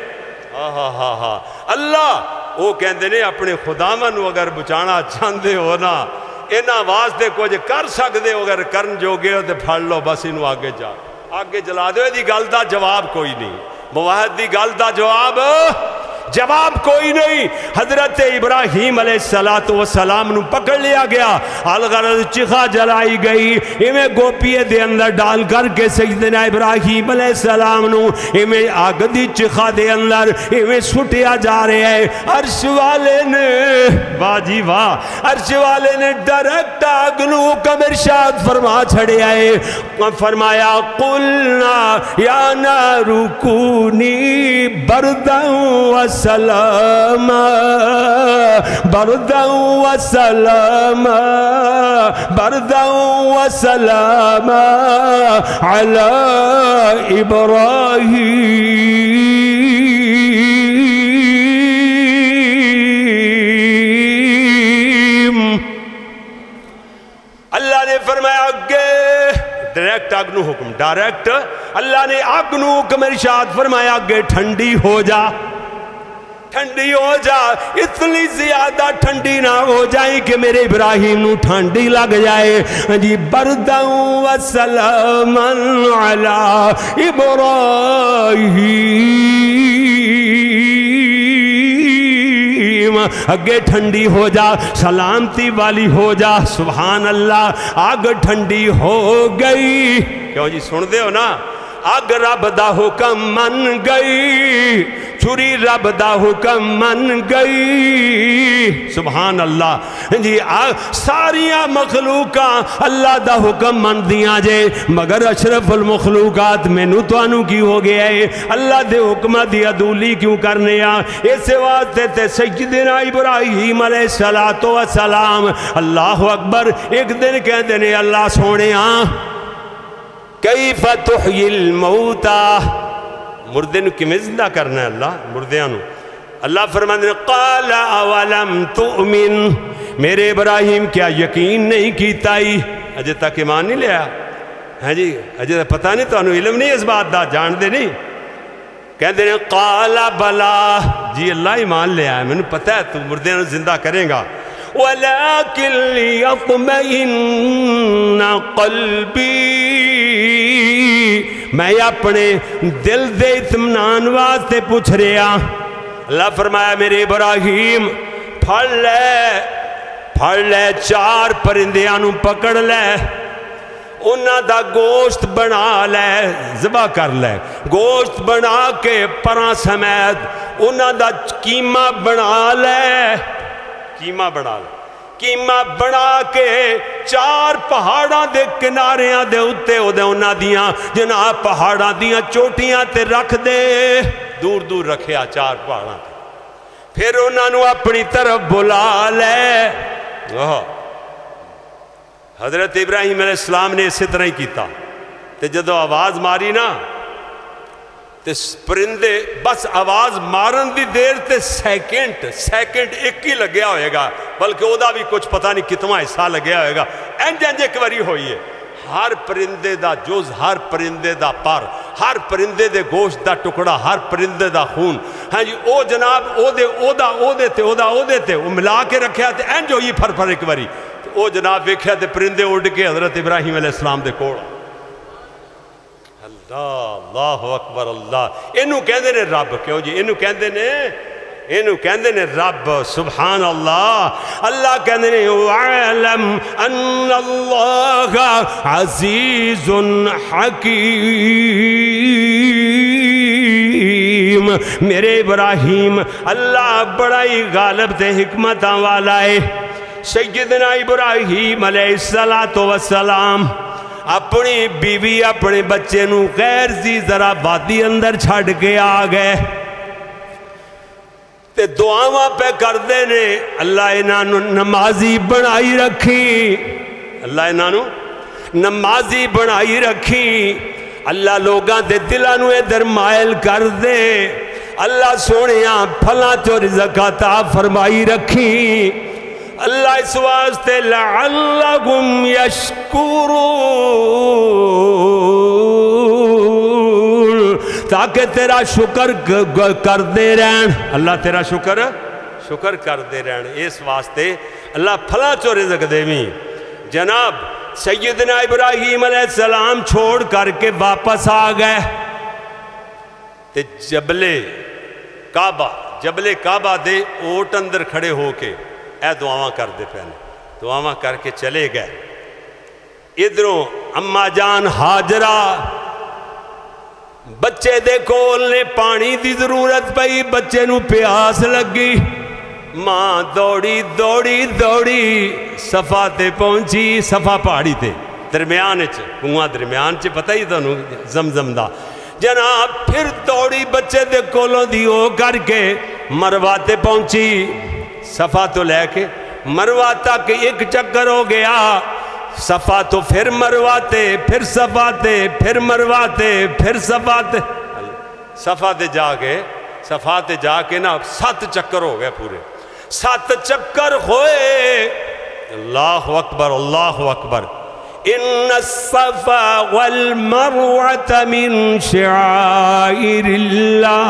اللہ. وہ کہندے نے اپنے خداواں نو اگر بچانا چاہندے ہو نا انہاں واسطے کچھ کر سکدے ہو, اگر کرن جوگے ہو تے پھڑ لو بس انہوں آگے جلا دو. دی گل دا جواب کوئی نہیں. موحد دی گل دا جواب کوئی نہیں. حضرت ابراہیم علیہ السلام نو پکڑ لیا گیا. الغرض چخا جلائی گئی. ایویں گوپیے دے اندر ڈال کر کے سیدنا ابراہیم علیہ السلام نو ایویں آگ دی چخا دے اندر ایویں سٹیا جا رہے ہیں. عرش والے نے واہ جی واہ, عرش والے نے ڈائریکٹ آگ نو حکم ارشاد فرما چھڑے آئے. فرمایا قلنا یا نار کونی بردا سلاما بردا وسلاما بردا وسلاما علی ابراہیم. اللہ نے فرمایا آگے ڈائریکٹ آگ نو حکم, ڈائریکٹ اللہ نے آگ نو حکم ارشاد فرمایا آگے ٹھنڈی ہو جا, ٹھنڈی ہو جا. اتنی زیادہ ٹھنڈی نہ ہو جائیں کہ میرے ابراہیم نو ٹھنڈی لگ جائے. جی بردا و سلاما علی ابراہیم. اگے ٹھنڈی ہو جا, سلامتی والی ہو جا. سبحان اللہ. آگ ٹھنڈی ہو گئی. کیوں جی سن دے ہو نا, آگ رب دا حکم من گئی, چھری رب دا حکم من گئی. سبحان اللہ. جی ساریاں مخلوقاں اللہ دا حکم من دیاں جے, مگر اشرف المخلوقات مینوں توانوں کی ہو گیا ہے اللہ دے حکمہ دی عدولی کیوں کرنے آ. اس واسطے تے سیدنا ابراہیم علیہ السلام اللہ اکبر ایک دن کہندے نے اللہ سونے کیف تحیی الموتا, مردے نو کیویں زندہ کرنا ہے اللہ مردیاں نو. اللہ فرماندے قال اولم تؤمن, میرے ابراہیم کیا یقین نہیں کیتا ہی؟ اجے تک ایمان نہیں لیا. ہاں جی اجے پتہ نہیں تو علم نہیں اس بات دا, جان دے نہیں. کہندے نے قال بلا, جی اللہ ایمان لیا ہے, میں نے پتہ ہے تو مردیاں نو زندہ کرے گا. ولیکن لیطمئن قلبی, میں اپنے دل دے اطمینان واسطے پوچھ رہا. اللہ فرمایا میرے ابراہیم پھڑ لے 4 پرندیاں نو پکڑ لے, انہاں دا گوشت بنا لے, ذبح کر لے, گوشت بنا کے پراں سمیت انہاں دا کیمہ بنا لے. کیمہ بنا لے. سکیمہ بنا کے 4 پہاڑاں دے کناریاں دے اتے او دے انہاں دیاں جناب پہاڑاں دیاں چوٹیاں تے رکھ دے، دور دور رکھیا 4 پہاڑاں تے، پھر انہاں نو اپنی طرف بلا لے۔ حضرت ابراہیم علیہ السلام نے اسی طرح ہی کیتا، تے جدو آواز ماری نا تے پرندے بس آواز مارن دی دیر تے سیکنڈ ایک ہی لگیا ہوئے گا، بلکہ او دا بھی کچھ پتہ نہیں کتنا حصہ لگیا ہوئے گا، انج ایک واری ہوئی ہے۔ ہر پرندے دا جز، ہر پرندے دا پر، ہر پرندے دے گوشت دا ٹکڑا، ہر پرندے دا خون، ہاں جی او جناب او دے تے او ملا کے رکھیا تے انج ہوئی پھر ایک واری، او جناب ویکھیا تے پرندے اڑ کے حضرت ابراہیم علیہ السلام دے کول۔ اللہ اکبر اللہ، انہوں کہندے نے رب، کیوں جی انہوں کہندے نے رب، سبحان اللہ۔ اللہ کہندے نے وَعَلَمْ أَنَّ اللَّهَ عَزِيزٌ حَكِيمٌ، میرے ابراہیم اللہ بڑا ہی غالب تے حکمتاں والا ہے۔ سیدنا ابراہیم علیہ السلام اپنی بیوی اپنے بچے نو غیر زی ذرا وادی اندر چھڑ کے آ گئے تے دعاواں پہ کر دے نے، اللہ انہاں نو نمازی بنائی رکھی، اللہ انہاں نو نمازی بنائی رکھی، اللہ لوگاں دے دلاں نو ادھر مائل کر دے، اللہ سونیاں پھلاں تو رزق عطا فرمائی رکھی، اللہ اس واسطے لعلہم یشکرون، تاکہ تیرا شکر کر دے رہن، اللہ تیرا شکر کر دے رہن، اس واسطے اللہ پھلا چو رزق دے میں۔ جناب سیدنا ابراہیم علیہ السلام چھوڑ کر کے واپس آ گئے تے جبل کعبہ دے اوٹ اندر کھڑے ہو کے اے دعاواں کر دے پہنے، دعاواں کر کے چلے گئے۔ ادھروں اماں جان ہاجرہ بچے دے کول نے پانی دی ضرورت پئی، بچے نو پیاس لگی، ماں دوڑی صفا تے پہنچی، صفا پہاڑی تے درمیان کنواں درمیان پتہ ہی تانوں زمزم دا جناب، پھر دوڑی بچے دے کولوں دی او کر کے مروہ تے پہنچی، صفا تو لے کے مروہ تک ایک چکر ہو گیا، صفا تو پھر مروہ تے پھر صفا تے پھر مروہ تے پھر صفا تے، صفا تے جا کے نا 7 چکر ہو گئے، پورے 7 چکر ہوئے۔ اللہ اکبر اللہ اکبر۔ ان الصفا والمروة من شعائر اللہ،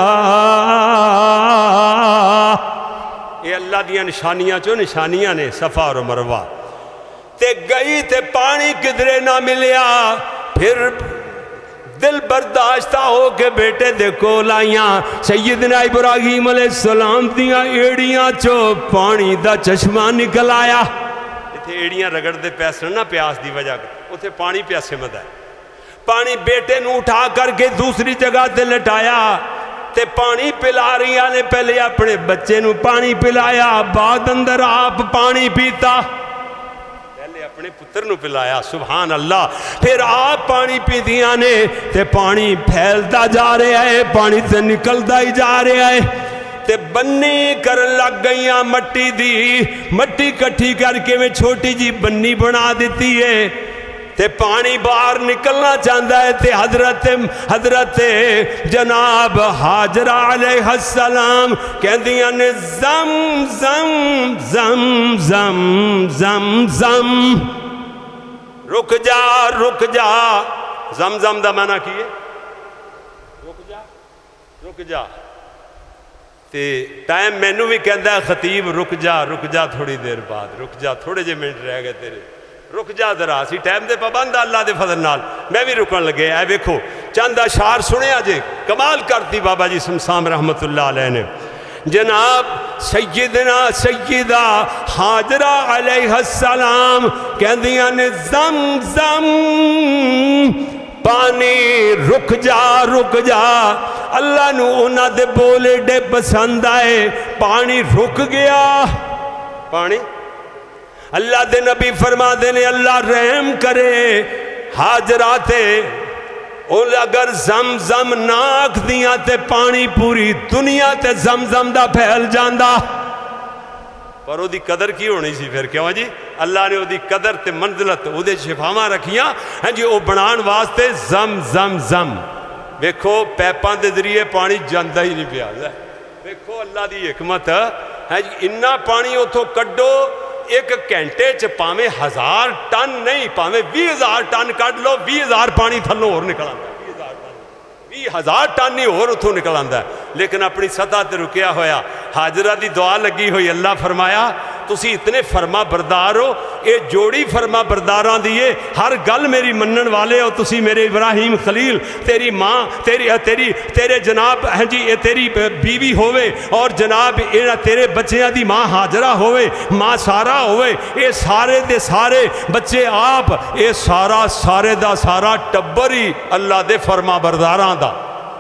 یہ اللہ دیا نشانیاں نشانیاں نے صفا اور مروہ۔ تے گئی تے پانی کدرے نہ ملیا، پھر دل برداشتہ ہو کے بیٹے دیکھو لائیاں سیدنا ابراہیم علیہ السلام دیاں ایڑیاں چو پانی دا چشمہ نکل آیا، اتھے ایڑیاں رگڑ دے پیسے نہ پیاس دی وجہ کر، اتھے پانی پیاسے مدہ ہے، پانی بیٹے نو اٹھا کر کے دوسری جگہ تے لٹایا تے پانی پلا رہی آنے، پہلے اپنے بچے نو پانی پلایا، بعد اندر آپ پانی پیتا، پہلے اپنے پتر نو پلایا، سبحان اللہ، پھر آپ پانی پی دیا نے تے پانی پھیلتا جا رہا ہے، پانی تے نکلتا ہی جا رہا ہے، تے بنی کر لگ گئیاں مٹی دی، مٹی کٹھی کر کے میں چھوٹی جی بنی بنا دیتی ہے، تے پانی باہر نکلنا چاہتا ہے، تے حضرت جناب حاجرہ علیہ السلام کہندیاں نے زم زم زم زم زم زم، رک جا، زم زم دا معنی کیے رک جا، تے ٹائم مینو بھی کہندا ہے خطیب رک جا تھوڑی دیر بعد، رک جا تھوڑے جے منٹ رہ گئے تیرے، رک جا ذرا، سی ٹائم دے پابند اللہ دے فضل نال، میں بھی رکن لگے، اے ویکھو چند اشعار سنے آجے، کمال کرتی بابا جی سمسام رحمت اللہ علیہ نے، جناب سیدہ حاجرہ علیہ السلام کہندیاں نے زم زم، پانی رک جا، اللہ نو انہاں دے بولے ڈے پسند آئے، پانی رک گیا، پانی اللہ دے نبی فرما دینے اللہ رحم کرے حاجرہ تے اگر زمزم ناک دیاں تے پانی پوری دنیا تے زمزم دا پھیل جاندہ، پر وہ دی قدر کی ہونی سی پھر کیوں جی؟ اللہ نے وہ دی قدر تے منزلت وہ دے شفاواں رکھیاں ہیں جی، وہ بنان واسطے زم زم زم ویکھو پیپاں دے ذریعے پانی جاندہ ہی نہیں پیا ہے، ویکھو اللہ دی حکمت ہے جی، انہا پانی اتھو کڈو ایک گھنٹے چ پاویں 1000 ٹن نہیں پاویں 20,000 ٹن کڈ لو 20,000 پانی تھلوں اور نکل آندا ہے، 20,000 ٹن ہی اور اتھوں نکل آندا ہے، لیکن اپنی سطح تے رکیا ہویا حاجرہ دی دعا لگی ہوئی، اللہ فرمایا تسی اتنے فرما بردار ہو، اے جوڑی فرما برداراں دیئے ہر گل میری منن والے ہو، تسی میرے ابراہیم خلیل تیری ماں تیرے جناب ہیں جی اے تیری بیوی ہوئے اور جناب تیرے بچیاں دی ماں حاجرہ ہوئے، ماں سارا ہوئے، اے سارے دے سارے بچے آپ، اے سارے دا سارا ٹبری اللہ دے فرما برداراں دا،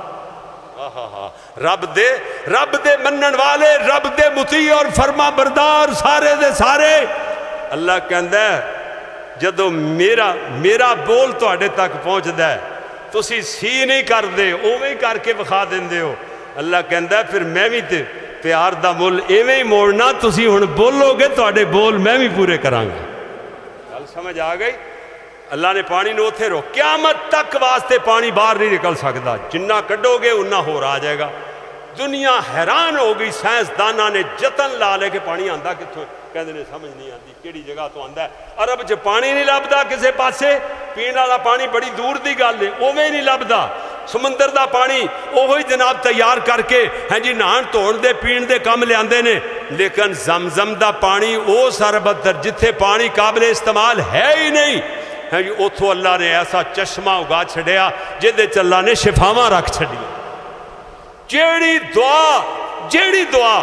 رب دے منن والے، رب دے مطیع اور فرما بردار سارے دے سارے۔ اللہ کہندہ ہے جدو میرا بول تو اڈے تک پہنچ دے تسی سی نہیں کر دے اوے کر کے بخا دیں دے ہو، اللہ کہندہ ہے پھر میں بھی تے پیار دا مول ایویں ہی موڑنا، تسی ہن بولو گے تو اڈے بول میں بھی پورے کرانگا۔ گل سمجھ آ گئی؟ اللہ نے پانی نو تھے رو قیامت تک واسطے پانی باہر نہیں نکل سکتا، جنہ کڈو گے انہ ہو رہا جائے گا۔ دنیا حیران ہو گئی، سائنس دانا نے جتن لا لے کے پانی آندہ کتھوں، کہندے نے سمجھ نہیں آندی کیڑی جگہ تو آندہ ہے، عرب جو پانی نہیں لبدا کسے پاسے، پین والا پانی بڑی دور دی گل ہے اوویں نہیں لبدا، سمندر دا پانی اوہی جناب تیار کر کے ہیں جی نہان دھون دے پین دے کم لے آندے نے، لیکن زمزم دا پانی او سربتر جتھے پانی قابل استعمال ہے ہی نہیں ہے جی، اتھو اللہ نے ایسا چشمہ اگا چھڑیا جدے چ اللہ نے شفاواں رکھ چھڑی، جیڑی دعا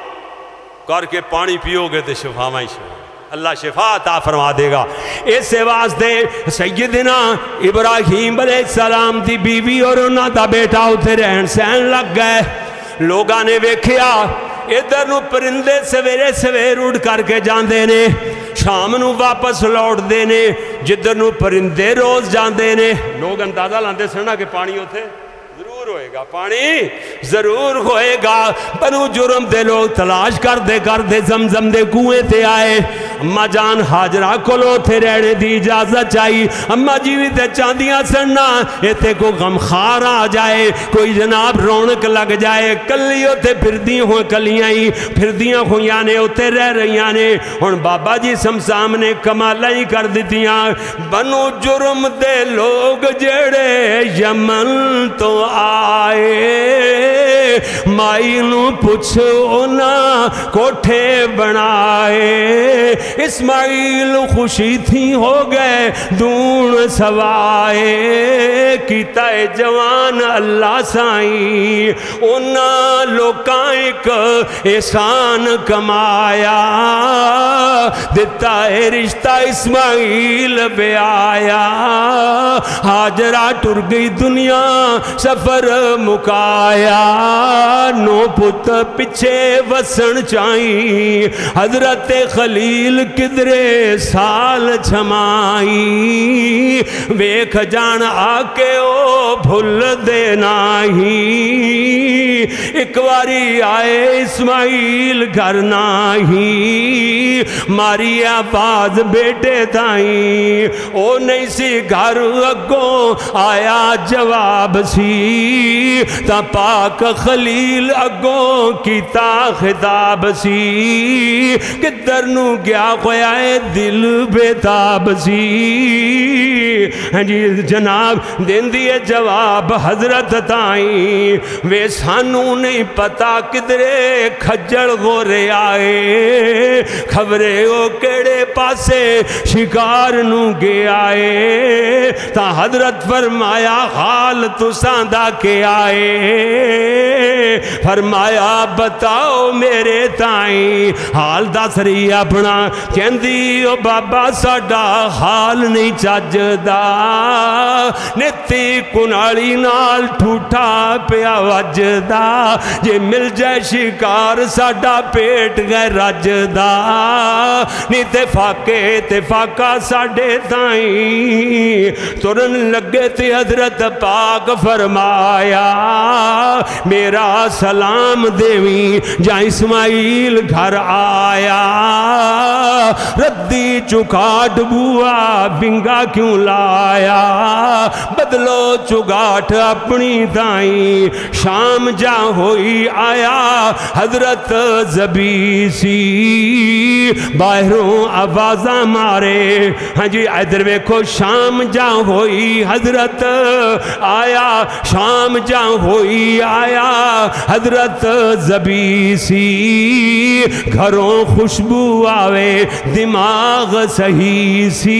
کر کے پانی پیو گے تے شفاواں ہی شفاواں، اللہ شفا عطا فرما دے گا۔ اس واسطے سیدنا ابراہیم علیہ السلام دی بیوی اور انہاں دا بیٹا اتھے رہن سہن لگ گئے، لوگاں نے ویکھیا ادھر نو پرندے سویرے سویر اڑ کر کے جاندے نے، شام نو واپس لوٹ دینے، جدھر نو پرندے روز جاندے نے، لوگ اندازہ لاندے سننا کہ پانی ہوتے ضرور ہوئے گا، پانی ضرور ہوئے گا۔ بنو جرم دے لوگ تلاش کر دے زمزم دے کنویں تے آئے، اماں جان حاجرہ کو لو تھے رہنے دی اجازت چاہی، اماں جیوی تے چاندیاں سننا ایتے کو غمخار آ جائے، کوئی جناب رونق لگ جائے، کلیوں تے پھردیاں ہویاں نے اتے رہ رہیاں نے، ہن بابا جی سمسام نے کمالہ ہی کر دیتیاں، بنو جرم دے لوگ جڑے یمن تو آئے، مائی نو پوچھو نا کوٹھے بنائے، اسماعیل خوشی تھی ہو گئے دون سوائے، کیتا ہے جوان اللہ سائیں، انہاں لوکاں ایک احسان کمایا، دیتا ہے رشتہ اسماعیل بے آیا، حاجرہ ٹر گئی دنیا سفر مکایا، نو پت پچھے وسن چاہیں، حضرت خلیل کدرے سال چھمائی، ویکھ جان آکے او بھول دینا ہی، ایک واری آئے اسماعیل گھر نہیں، ماری آواز بیٹے تائیں، او نہیں سی گھر اگوں آیا جواب سی، تا پاک خلیل اگوں کیتا خطاب سی، کدھر نو گیا خویائے دل بیتاب سی، جی جناب دین دیئے جواب حضرت تائیں، وے سانو نہیں پتا کدرے کھجڑ غورے آئے، خبرے او کیڑے پاسے شکار نو گے آئے، تا حضرت فرمایا حال تو ساندہ کے آئے، فرمایا بتاؤ میرے تائیں حال دس رہی اپنا، کہندی او بابا ساڈا حال نہیں چجدا، نیتی کنالی نال ٹھوٹا پیا وجدا، جے مل جائے شکار ساڈا پیٹ گئے رجدا، نیتے فاقے تے فاقہ ساڈے تائیں ترن لگے تے حضرت پاک فرمایا میرا سلام دیویں جا اسماعیل گھر آیا، ردی چکاٹ بوا بنگا کیوں لایا، بدلو چگاٹ اپنی تائیں شام جا ہوئی آیا، حضرت زبیسی باہروں آوازاں مارے، ہاں جی ادھر ویکھو شام جا ہوئی حضرت آیا، شام جا ہوئی آیا حضرت زبیسی، گھروں خوشبو آوے دماغ صحیح سی۔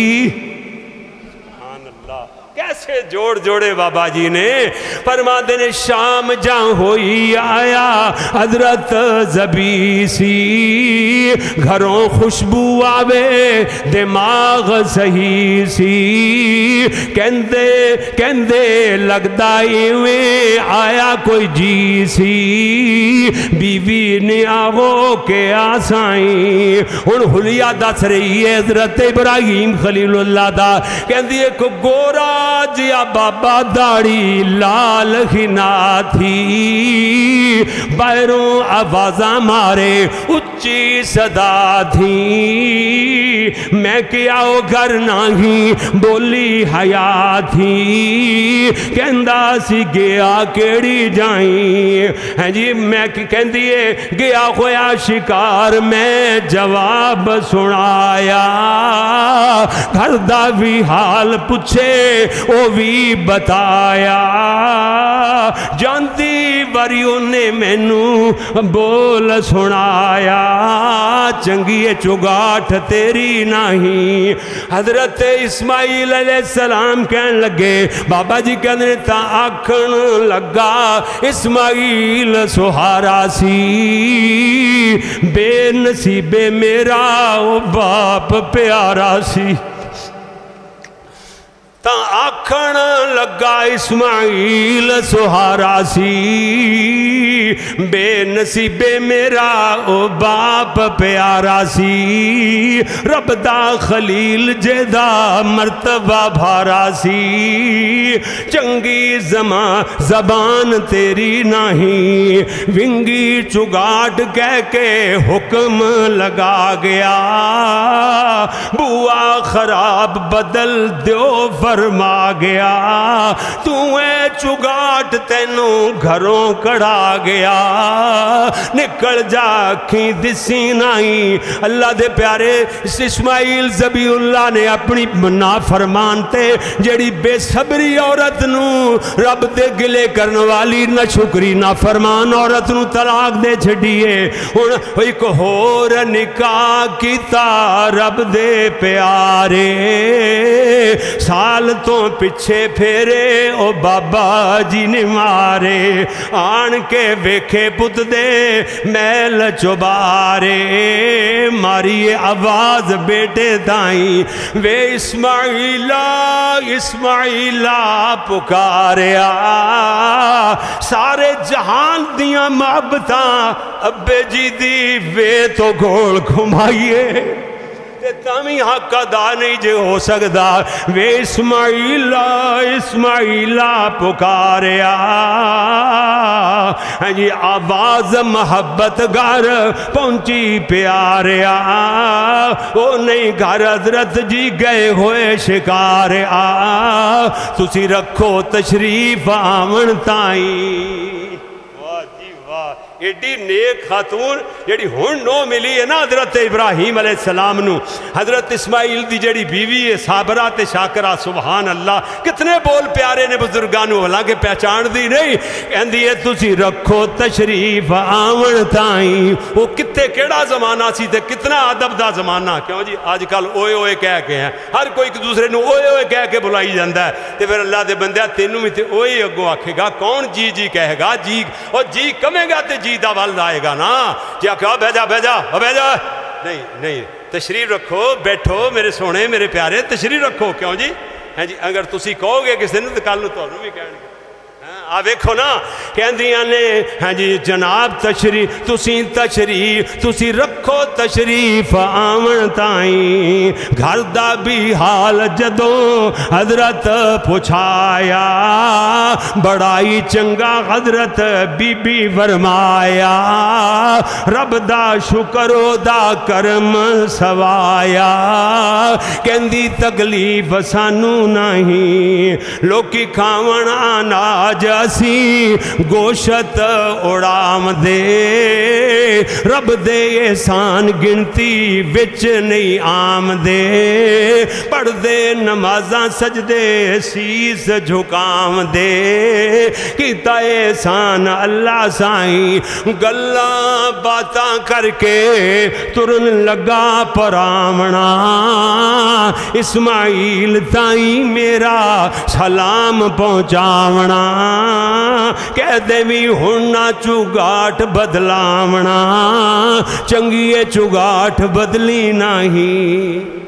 کیسے جوڑے بابا جی نے، فرماتے نے شام جا ہوئی آیا حضرت زبیسی، گھروں خوشبو آوے دماغ صحیح سی، کہندے لگدا ایویں آیا کوئی جی سی، بیوی نے آہو کے آسائیں، ان حلیہ دس رہی ہے حضرت ابراہیم خلیل اللہ دا، کہندی ایک گورا جیا بابا داڑی لال خنا تھی، باہروں آوازاں مارے اچھی صدا تھی، میں کیا او گھر نہیں بولی حیا تھی، کہندہ سی گیا کیڑی جائیں، ہیں جی میں کہندیے گیا ہویا شکار میں جواب سنایا، گھر دا بھی حال پوچھے وہ بھی بتایا، جانتی وریوں نے مینوں بول سنایا، چنگی چگاٹ تیری نہیں، حضرت اسماعیل علیہ السلام کہنے لگے، بابا جی کہنے تا آکھن لگا اسماعیل سہارا سی، بے نصیب میرا او باپ پیارا سی، تا آکھن لگا اسماعیل سہارا سی، بے نصیب میرا او باپ پیارا سی، رب دا خلیل جیدہ مرتبہ بھارا سی، چنگی زبان تیری نہیں، ونگی چگاٹ کہہ کے حکم لگا گیا، بوا خراب بدل دیو فرما گیا، تو اے چگاٹ تینوں گھروں کڑا گیا، نکل جا کھیں دسی نائی، اللہ دے پیارے اسماعیل ذبیح اللہ نے اپنی نافرمان تے جڑی بے صبری عورت نو رب دے گلے کرن والی نہ شکری نافرمان عورت نو طلاق دے چھڑیے، ان ایک ہور نکاح کیتا رب دے پیارے، سال تو پچھے پھیرے او بابا جی نے مارے، آن کے ویکھے پت دے میل چبارے، ماری آواز بیٹے دائیں وے اسماعیلہ اسماعیلہ پکاریا، سارے جہان دیاں محبتاں ابے جی دی وے تو گھوڑ گھمائیے، تامی حق ادا نہیں جے ہو سکدا، وے اسماعیلہ اسماعیلہ پکاریا، جی آواز محبت گھر پہنچی پیاریا، او نہیں گھر حضرت جی گئے ہوئے شکاریا، تسی رکھو تشریف آمن تائیں، واہ جی واہ، ایڈی نیک خاتون جیڑی ہن نو ملی ہے نا حضرت ابراہیم علیہ السلام نو، حضرت اسماعیل دی جیڑی بیوی ہے صابرہ تے شاکرہ، سبحان اللہ، کتنے بول پیارے نے بزرگانو، حالانکہ پہچان دی نہیں، کہندی ہے تسی رکھو تشریف آون تائیں۔ وہ کتے کیڑا زمانہ سی تے کتنا ادب دا زمانہ، کیوں جی آج کل اوئے اوئے کہہ کے ہیں، ہر کوئی ایک دوسرے نو اوئے اوئے کہہ کے بلائی جاندہ ہے، تے پھر اللہ دے بندہ تینوں میں تے اوئے اگو آکھے گا، کون جی جی کہے گا، جی اور جی کمے گا تے جی دا والد آئے گا نا، جی آکھا بھیجا بھیجا بھیجا، نہیں نہیں، تشریف رکھو، بیٹھو میرے سونے میرے پیارے، تشریف رکھو، کیوں جی ہاں جی، اگر تسی کہو گے کسی نے تو کل نو تانوں بھی کہن گے، آپ دیکھو نا کہندیاں نے ہاں جی جناب تشریف تسی رکھو تشریف آون تائیں، گھر دا بھی حال جدوں حضرت پوچھایا، بڑائی چنگا حضرت بی بی فرمایا، رب دا شکر دا کرم سوایا، کہندی تکلیف سانو نہیں، لوکی کھاون اناج اسی گوشت اڑام دے، رب دے احسان گنتی وچ نہیں آم دے، پڑھ دے نمازاں سجدے سیس جھکام دے، کیتا احسان اللہ سائیں، گلاں باتاں کر کے ترن لگا پرامنا، اسماعیل تائیں میرا سلام پہنچاونا، کہہ دے بھی ہننا چگاٹ بدلاونا، چنگیے چگاٹ بدلی نہیں۔